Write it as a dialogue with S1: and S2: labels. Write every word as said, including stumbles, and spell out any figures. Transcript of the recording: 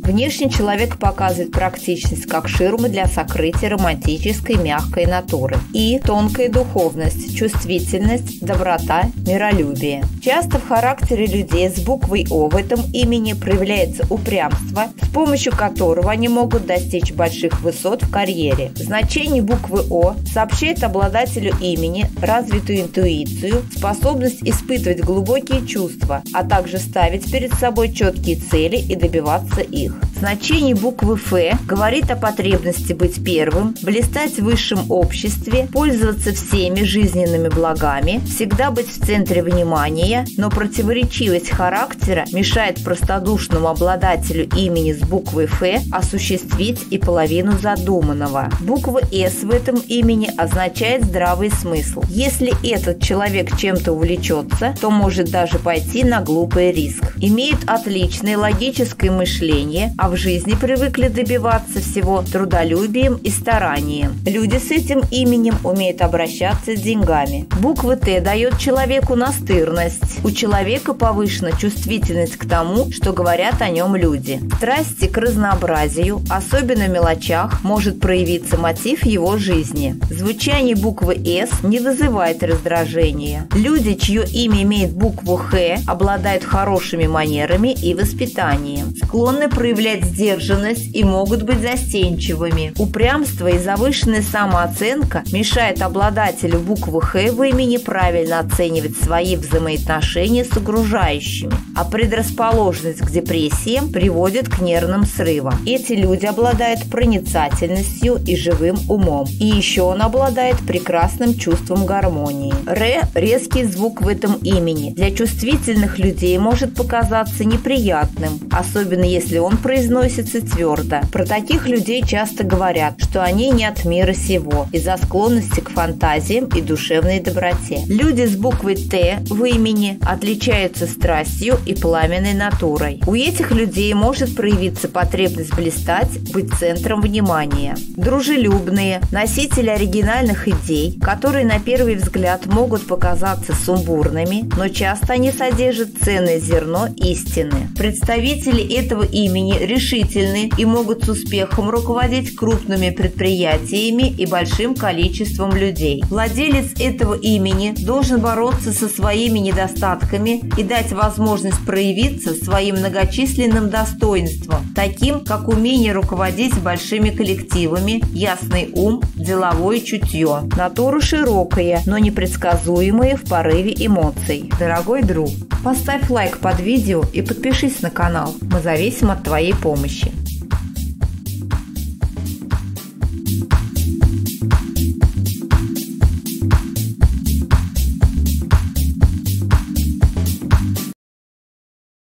S1: Внешне человек показывает практичность как ширмы для сокрытия романтической мягкой натуры и тонкая духовность, чувствительность, доброта, миролюбие. Часто в характере людей с буквой О в этом имени проявляется упрямство, с помощью которого они могут достичь больших высот в карьере. Значение буквы О сообщает обладателю имени развитую интуицию, способность испытывать глубокие чувства, а также ставить перед собой четкие цели и добиваться их. Значение буквы Ф говорит о потребности быть первым, блистать в высшем обществе, пользоваться всеми жизненными благами, всегда быть в центре внимания, но противоречивость характера мешает простодушному обладателю имени с буквой Ф осуществить и половину задуманного. Буква С в этом имени означает здравый смысл. Если этот человек чем-то увлечется, то может даже пойти на глупый риск. Имеют отличное логическое мышление, а в жизни привыкли добиваться всего трудолюбием и старанием. Люди с этим именем умеют обращаться с деньгами. Буква Т дает человеку настырность. У человека повышена чувствительность к тому, что говорят о нем люди. Страсти к разнообразию, особенно в мелочах, может проявиться мотив его жизни. Звучание буквы С не вызывает раздражения. Люди, чье имя имеет букву Х, обладают хорошими манерами и воспитанием, склонны проявлять сдержанность и могут быть застенчивыми. Упрямство и завышенная самооценка мешают обладателю буквы Х в имени правильно оценивать свои взаимоотношения с окружающими, а предрасположенность к депрессиям приводит к нервным срывам. Эти люди обладают проницательностью и живым умом. И еще он обладает прекрасным чувством гармонии. Р – резкий звук в этом имени. Для чувствительных людей может показаться неприятным, особенно если он произносится твердо. Про таких людей часто говорят, что они не от мира сего из-за склонности к фантазиям и душевной доброте. Люди с буквой Т в имени отличаются страстью и пламенной натурой. У этих людей может проявиться потребность блистать, быть центром внимания. Дружелюбные, носители оригинальных идей, которые на первый взгляд могут показаться сумбурными, но часто они содержат ценное зерно истины. Представители этого имени решительны и могут с успехом руководить крупными предприятиями и большим количеством людей. Владелец этого имени должен бороться со своими недостатками и дать возможность проявиться своим многочисленным достоинством, таким как умение руководить большими коллективами, ясный ум, деловое чутье. Натура широкая, но непредсказуемая в порыве эмоций. Дорогой друг, поставь лайк под видео и подпишись на канал. Мы зависим от твоей помощи.